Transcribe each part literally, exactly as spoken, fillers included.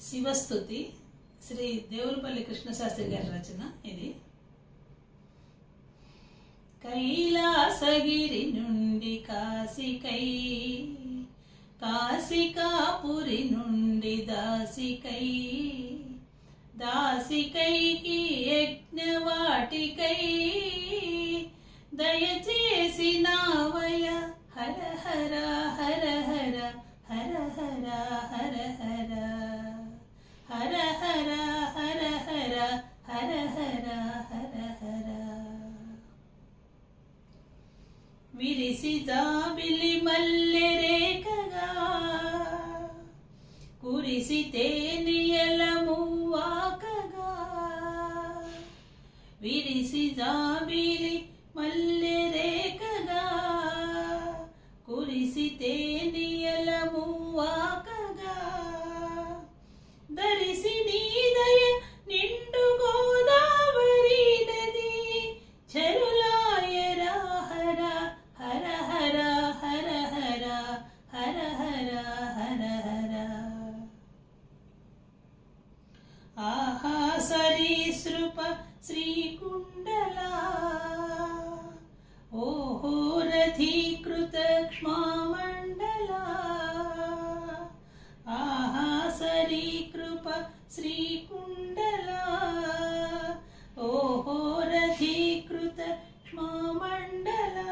శివస్తుతి శ్రీ దేవులపల్లి కృష్ణశాస్త్రి గారి రచన ఇది. కైలాసగిరి నుండి కాశికై, కాశికాపురి నుండి దాసికై, దాసికై యజ్ఞవాటికై దయచేసి నావయ హర హర హర హర హర హర హర హర హర హర హర హర హర హర హర హర. విరిసి జాబిలి మల్లె రేఖగా, కురిసి తేనియల మువ్వాకగా, విరిసి జాబిలి మల్లె రేఖగా, కురిసి తేనియల మువ్వాకగా, దరిసి నీదయ నిండు గోదావరి నది చరులాయరా హర హర హర హర హర హర హర హర హర. ఆహా సరీసృప శ్రీకుండలా, ఓహో రథీకృత క్ష్మామండలా, ఆహా సరీకృప శ్రీకుండలా, ఓహో రథీకృత క్ష్మామండలా,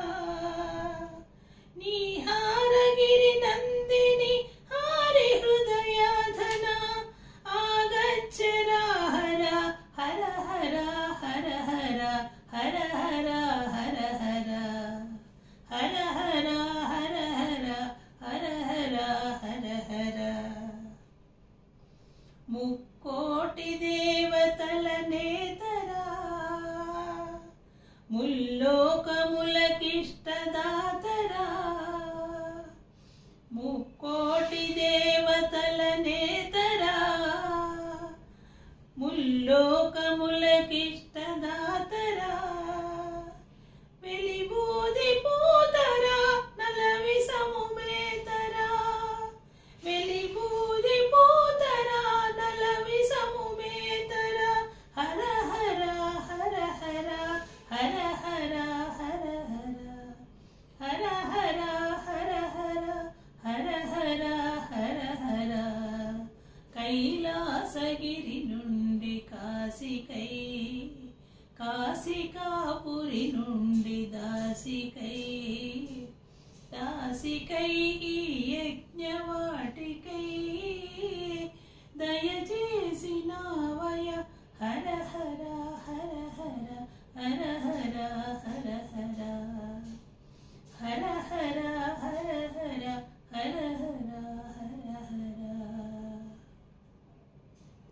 నీహారగిరి నందిని హారి హృదయాధన ఆగచ్చరా హర హర హర హర హర హర హర హర హర హర హర హర హర హర హర హర హర. ముక్కోటి దేవతల నేతరా, ముల్లోకములకిష్టదాతరా, ముక్కోటి దేవతల నేతరా, ముల్లోకములకిష్టదాతరా, వెలిబూది పూతరా నలవి సముమేతరా, వెలిబూది పూతరా నలవి సముమేతరా, హర హర హర హర హర హర హర హర హర హర హర హర హర హర హర. కైలాసగిరి నుండి కాశికై, కాశికా